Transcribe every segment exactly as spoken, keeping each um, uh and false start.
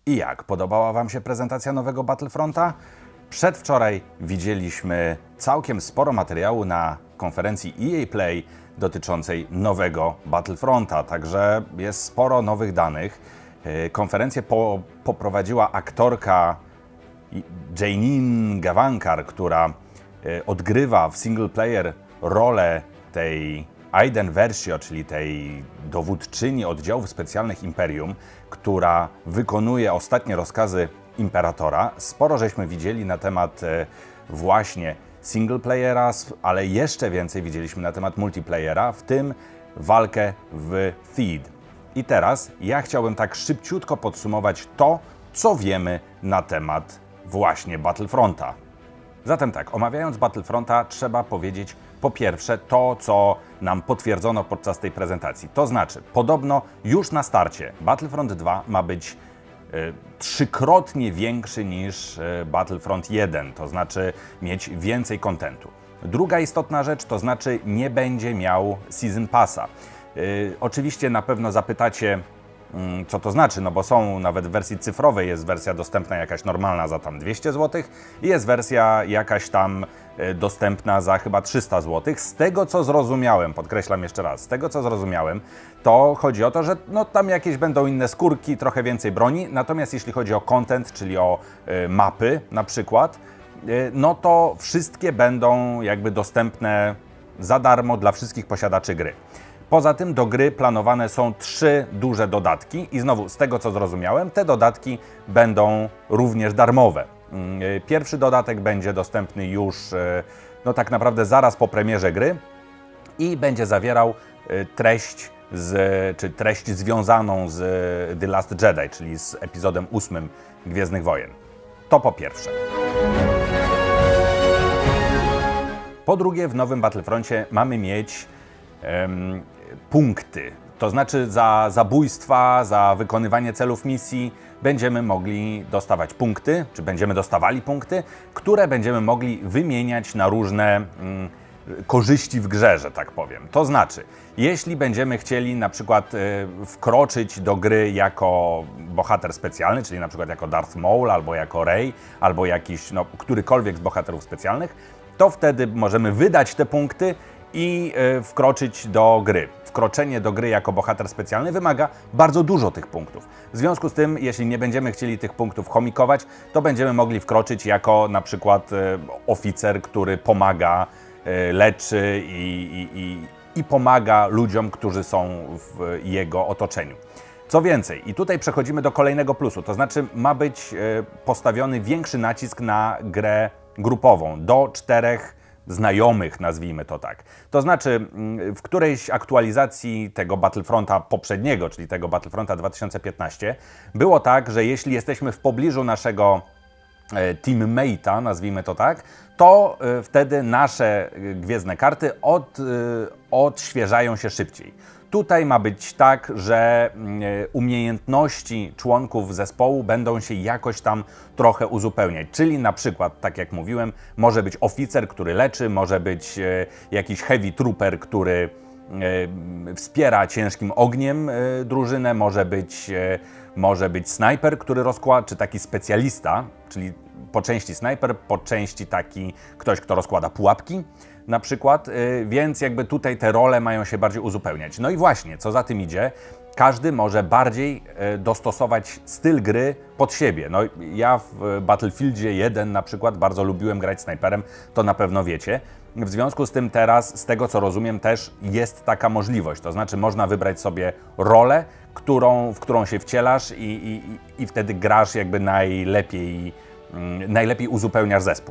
I jak? Podobała Wam się prezentacja nowego Battlefronta? Przedwczoraj widzieliśmy całkiem sporo materiału na konferencji E A Play dotyczącej nowego Battlefronta, także jest sporo nowych danych. Konferencję po, poprowadziła aktorka Janine Gavankar, która odgrywa w single player rolę tej Aiden Versio, czyli tej dowódczyni oddziałów specjalnych Imperium, która wykonuje ostatnie rozkazy Imperatora. Sporo żeśmy widzieli na temat właśnie single playera, ale jeszcze więcej widzieliśmy na temat multiplayera, w tym walkę w Theed. I teraz ja chciałbym tak szybciutko podsumować to, co wiemy na temat właśnie Battlefronta. Zatem tak, omawiając Battlefronta, trzeba powiedzieć po pierwsze to, co nam potwierdzono podczas tej prezentacji. To znaczy, podobno już na starcie Battlefront dwa ma być y, trzykrotnie większy niż y, Battlefront jeden, to znaczy mieć więcej kontentu. Druga istotna rzecz, to znaczy nie będzie miał Season Passa. Y, oczywiście na pewno zapytacie, co to znaczy, no bo są nawet w wersji cyfrowej, jest wersja dostępna jakaś normalna za tam dwieście złotych i jest wersja jakaś tam dostępna za chyba trzysta złotych. Z tego co zrozumiałem, podkreślam jeszcze raz, z tego co zrozumiałem, to chodzi o to, że no tam jakieś będą inne skórki, trochę więcej broni, natomiast jeśli chodzi o content, czyli o y, mapy na przykład, y, no to wszystkie będą jakby dostępne za darmo dla wszystkich posiadaczy gry. Poza tym do gry planowane są trzy duże dodatki i znowu z tego co zrozumiałem, te dodatki będą również darmowe. Pierwszy dodatek będzie dostępny już no tak naprawdę zaraz po premierze gry i będzie zawierał treść, z, czy treść związaną z The Last Jedi, czyli z epizodem ósmym Gwiezdnych Wojen. To po pierwsze. Po drugie, w nowym Battlefroncie mamy mieć um, punkty, to znaczy za zabójstwa, za wykonywanie celów misji będziemy mogli dostawać punkty, czy będziemy dostawali punkty, które będziemy mogli wymieniać na różne mm, korzyści w grze, że tak powiem. To znaczy, jeśli będziemy chcieli na przykład y, wkroczyć do gry jako bohater specjalny, czyli na przykład jako Darth Maul, albo jako Rey, albo jakiś, no, którykolwiek z bohaterów specjalnych, to wtedy możemy wydać te punkty i y, wkroczyć do gry. Wkroczenie do gry jako bohater specjalny wymaga bardzo dużo tych punktów. W związku z tym, jeśli nie będziemy chcieli tych punktów chomikować, to będziemy mogli wkroczyć jako na przykład y, oficer, który pomaga, y, leczy i, i, i, i pomaga ludziom, którzy są w jego otoczeniu. Co więcej, i tutaj przechodzimy do kolejnego plusu, to znaczy ma być y, postawiony większy nacisk na grę grupową, do czterech znajomych, nazwijmy to tak. To znaczy, w którejś aktualizacji tego Battlefronta poprzedniego, czyli tego Battlefronta dwa tysiące piętnastego, było tak, że jeśli jesteśmy w pobliżu naszego teammate'a, nazwijmy to tak, to wtedy nasze gwiezdne karty od, odświeżają się szybciej. Tutaj ma być tak, że umiejętności członków zespołu będą się jakoś tam trochę uzupełniać. Czyli na przykład, tak jak mówiłem, może być oficer, który leczy, może być jakiś heavy trooper, który wspiera ciężkim ogniem drużynę, może być, może być snajper, który rozkłada, czy taki specjalista, czyli po części snajper, po części taki ktoś, kto rozkłada pułapki na przykład, więc jakby tutaj te role mają się bardziej uzupełniać. No i właśnie, co za tym idzie, każdy może bardziej dostosować styl gry pod siebie. No ja w Battlefieldzie jeden na przykład bardzo lubiłem grać snajperem, to na pewno wiecie. W związku z tym teraz, z tego co rozumiem, też jest taka możliwość. To znaczy można wybrać sobie rolę, którą, w którą się wcielasz i, i, i wtedy grasz jakby najlepiej, najlepiej uzupełniasz zespół.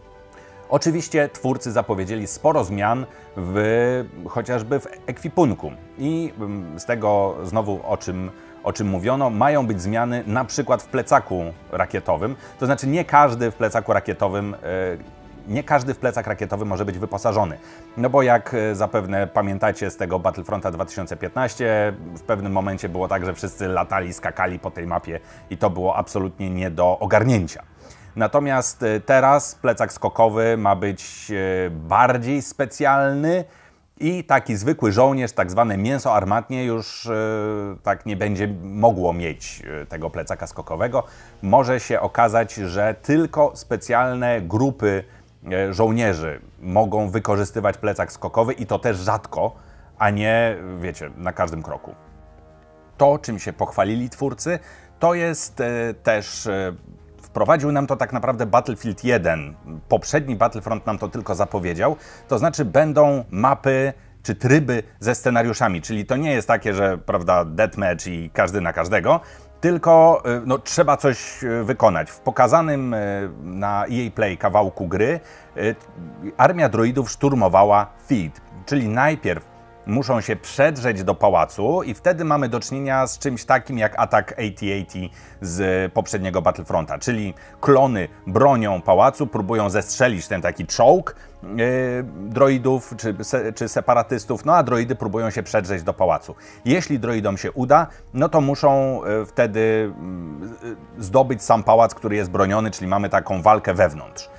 Oczywiście twórcy zapowiedzieli sporo zmian w, chociażby w ekwipunku i z tego znowu o czym, o czym mówiono, mają być zmiany na przykład w plecaku rakietowym, to znaczy nie każdy w plecaku rakietowym nie każdy w plecak rakietowy może być wyposażony. No bo jak zapewne pamiętacie z tego Battlefronta dwa tysiące piętnastego, w pewnym momencie było tak, że wszyscy latali, skakali po tej mapie i to było absolutnie nie do ogarnięcia. Natomiast teraz plecak skokowy ma być bardziej specjalny I taki zwykły żołnierz, tak zwane mięso armatnie, już e, tak nie będzie mogło mieć e, tego plecaka skokowego. Może się okazać, że tylko specjalne grupy e, żołnierzy mogą wykorzystywać plecak skokowy i to też rzadko, a nie, wiecie, na każdym kroku. To, czym się pochwalili twórcy, to jest e, też... E, Wprowadził nam to tak naprawdę Battlefield jeden. Poprzedni Battlefront nam to tylko zapowiedział. To znaczy będą mapy czy tryby ze scenariuszami. Czyli to nie jest takie, że prawda, deathmatch i każdy na każdego, tylko no, trzeba coś wykonać. W pokazanym na E A Play kawałku gry armia droidów szturmowała Theed. Czyli najpierw muszą się przedrzeć do pałacu i wtedy mamy do czynienia z czymś takim jak atak A T A T z poprzedniego Battlefronta, czyli klony bronią pałacu, próbują zestrzelić ten taki czołg yy, droidów czy, se, czy separatystów, no a droidy próbują się przedrzeć do pałacu. Jeśli droidom się uda, no to muszą yy, wtedy yy, zdobyć sam pałac, który jest broniony, czyli mamy taką walkę wewnątrz.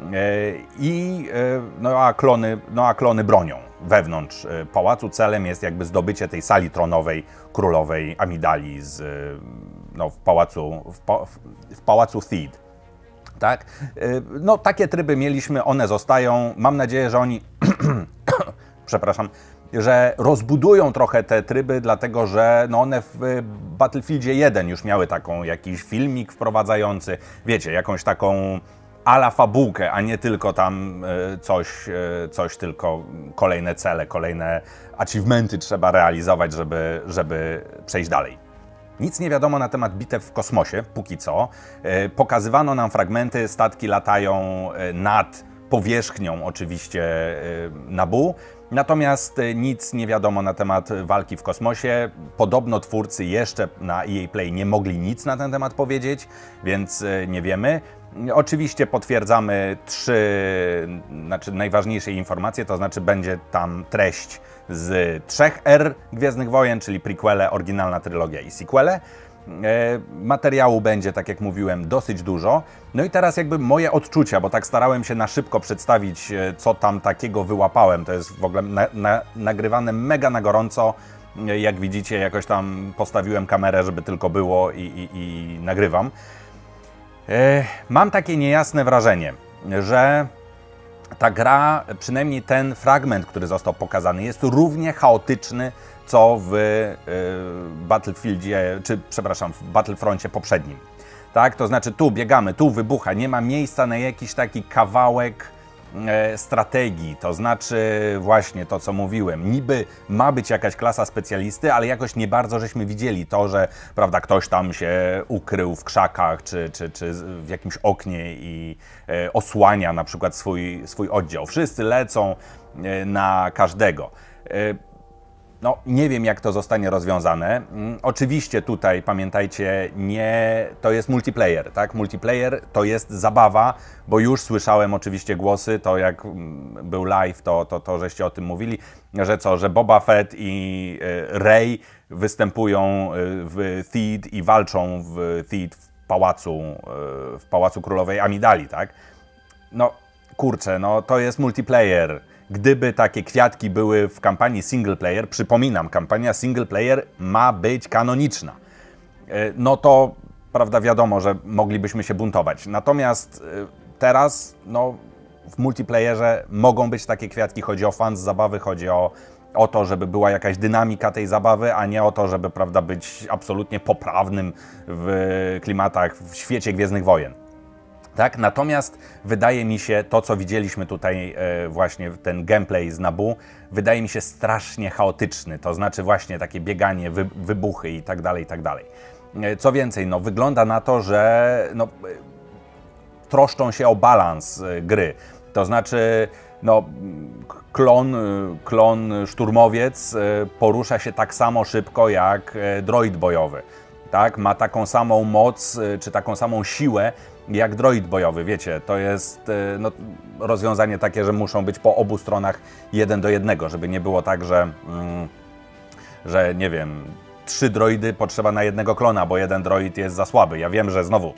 I no a klony, no a klony bronią wewnątrz pałacu. Celem jest jakby zdobycie tej sali tronowej królowej Amidali z, no, w pałacu, w, pa, w pałacu Theed. Tak? No takie tryby mieliśmy, one zostają. Mam nadzieję, że oni przepraszam, że rozbudują trochę te tryby, dlatego że no one w Battlefieldzie jeden już miały taką jakiś filmik wprowadzający, wiecie, jakąś taką a la fabułkę, a nie tylko tam coś, coś tylko kolejne cele, kolejne achievementy trzeba realizować, żeby, żeby przejść dalej. Nic nie wiadomo na temat bitew w kosmosie, póki co. Pokazywano nam fragmenty, statki latają nad powierzchnią oczywiście Naboo, natomiast nic nie wiadomo na temat walki w kosmosie. Podobno twórcy jeszcze na E A Play nie mogli nic na ten temat powiedzieć, więc nie wiemy. Oczywiście potwierdzamy trzy znaczy najważniejsze informacje, to znaczy będzie tam treść z trzech er Gwiezdnych Wojen, czyli prequele, oryginalna trylogia i sequele. Materiału będzie, tak jak mówiłem, dosyć dużo. No i teraz jakby moje odczucia, bo tak starałem się na szybko przedstawić, co tam takiego wyłapałem. To jest w ogóle na, na, nagrywane mega na gorąco. Jak widzicie, jakoś tam postawiłem kamerę, żeby tylko było i, i, i nagrywam. Mam takie niejasne wrażenie, że ta gra, przynajmniej ten fragment, który został pokazany, jest równie chaotyczny, co w Battlefieldzie, czy przepraszam, w Battlefroncie poprzednim. Tak? To znaczy tu biegamy, tu wybucha, nie ma miejsca na jakiś taki kawałek strategii, to znaczy właśnie to, co mówiłem. Niby ma być jakaś klasa specjalisty, ale jakoś nie bardzo żeśmy widzieli to, że prawda, ktoś tam się ukrył w krzakach czy, czy, czy w jakimś oknie i e, osłania na przykład swój, swój oddział. Wszyscy lecą e, na każdego. E, No, nie wiem, jak to zostanie rozwiązane. Oczywiście tutaj, pamiętajcie, nie, to jest multiplayer, tak? Multiplayer to jest zabawa, bo już słyszałem oczywiście głosy, to jak był live, to, to, to żeście o tym mówili, że co, że Boba Fett i Rey występują w Theed i walczą w Theed w pałacu, w pałacu królowej Amidali, tak? No, kurczę, no to jest multiplayer. Gdyby takie kwiatki były w kampanii single player, przypominam, kampania single player ma być kanoniczna, no to, prawda, wiadomo, że moglibyśmy się buntować. Natomiast teraz, no, w multiplayerze mogą być takie kwiatki, chodzi o fan z zabawy, chodzi o, o to, żeby była jakaś dynamika tej zabawy, a nie o to, żeby, prawda, być absolutnie poprawnym w klimatach, w świecie Gwiezdnych Wojen. Tak? Natomiast wydaje mi się, to co widzieliśmy tutaj, e, właśnie ten gameplay z Naboo, wydaje mi się strasznie chaotyczny, to znaczy właśnie takie bieganie, wy, wybuchy i tak dalej, i tak dalej. E, co więcej, no, wygląda na to, że no, troszczą się o balans e, gry, to znaczy no, klon, klon szturmowiec e, porusza się tak samo szybko jak e, droid bojowy, tak? Ma taką samą moc, e, czy taką samą siłę, jak droid bojowy, wiecie, to jest no, rozwiązanie takie, że muszą być po obu stronach jeden do jednego, żeby nie było tak, że, mm, że nie wiem, trzy droidy potrzeba na jednego klona, bo jeden droid jest za słaby. Ja wiem, że znowu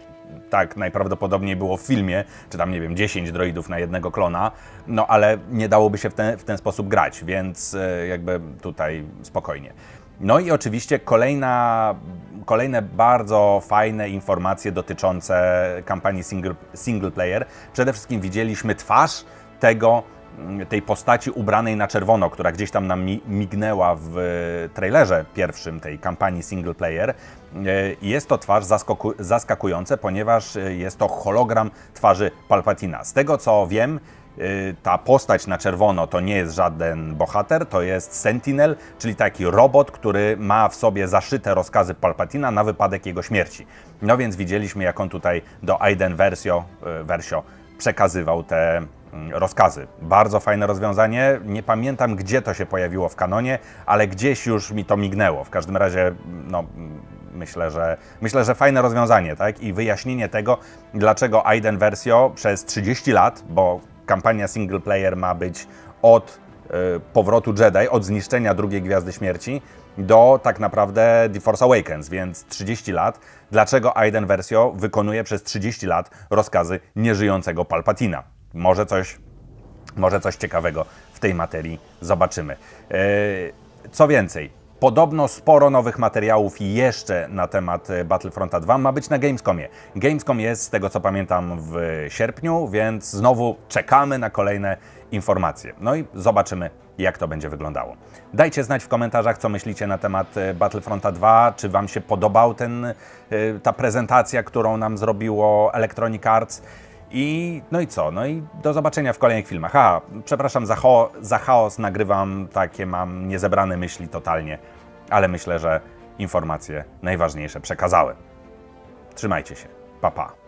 tak najprawdopodobniej było w filmie, czy tam, nie wiem, dziesięć droidów na jednego klona, no ale nie dałoby się w ten, w ten sposób grać, więc jakby tutaj spokojnie. No i oczywiście kolejna, kolejne bardzo fajne informacje dotyczące kampanii single, single player. Przede wszystkim widzieliśmy twarz tego, tej postaci ubranej na czerwono, która gdzieś tam nam mignęła w trailerze pierwszym tej kampanii single player. Jest to twarz zaskakująca, ponieważ jest to hologram twarzy Palpatina. Z tego co wiem, ta postać na czerwono to nie jest żaden bohater, to jest Sentinel, czyli taki robot, który ma w sobie zaszyte rozkazy Palpatina na wypadek jego śmierci. No więc widzieliśmy, jak on tutaj do Iden Versio, Versio przekazywał te rozkazy. Bardzo fajne rozwiązanie. Nie pamiętam, gdzie to się pojawiło w kanonie, ale gdzieś już mi to mignęło. W każdym razie, no, myślę, że, myślę, że fajne rozwiązanie, tak? I wyjaśnienie tego, dlaczego Iden Versio przez trzydzieści lat, bo kampania single player ma być od y, powrotu Jedi, od zniszczenia drugiej Gwiazdy Śmierci do tak naprawdę The Force Awakens, więc trzydzieści lat. Dlaczego Iden Versio wykonuje przez trzydzieści lat rozkazy nieżyjącego Palpatina? Może coś, może coś ciekawego w tej materii zobaczymy. Yy, co więcej, podobno sporo nowych materiałów jeszcze na temat Battlefronta dwa ma być na Gamescomie. Gamescom jest, z tego co pamiętam, w sierpniu, więc znowu czekamy na kolejne informacje. No i zobaczymy, jak to będzie wyglądało. Dajcie znać w komentarzach, co myślicie na temat Battlefronta dwa, czy Wam się podobał ten, ta prezentacja, którą nam zrobiło Electronic Arts. I no i co? No i do zobaczenia w kolejnych filmach. A, przepraszam za, cho za chaos, nagrywam takie, mam niezebrane myśli totalnie, ale myślę, że informacje najważniejsze przekazałem. Trzymajcie się. Pa, pa.